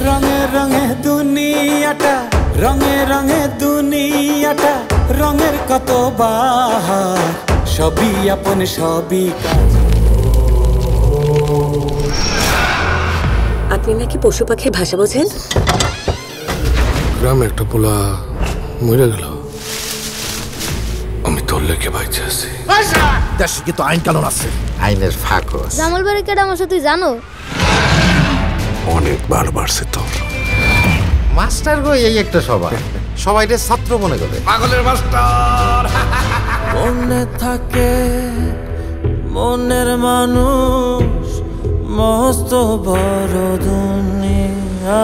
রঙে রঙে দুনিয়াটা, রঙে রঙে দুনিয়াটা, রঙের কত বাহার, সবই আপন সবই কাজ। আপনি নাকি পশু পাখির ভাষা বোঝেন? গ্রামে একটা পোলা মরে গেল, আমি তোর লেগে বাইচে আছি। দেশে কিন্তু আইন কানুন আছে, আইনের ফাঁক। জামাল বাড়ি কেডা আমার সাথে জানো? অনেকবার বাড়ছে তোর। মাস্টার গো এই একটা সবাই, সবাইকে ছাত্র মনে করে। পাগলের মাস্টার। মনে থাকে মনের মানুষ, মস্ত বড় দুনিয়া,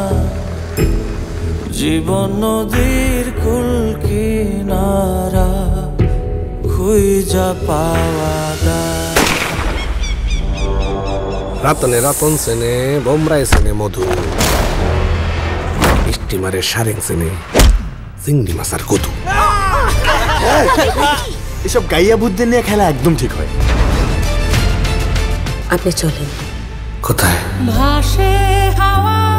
জীবন নদীর কুল কিনারা, খুঁজা পাওয়া যায়। রাতনে রাতন সেনে, বোমরাই সেনে মধু, স্টিমারের সারেং সেনে চিংড়ি মাছার কদু। এসব গাইয়া বুদ্ধি নিয়ে খেলা একদম ঠিক হয়। আপনি চলেন। কোথায়? ভাসে হাওয়া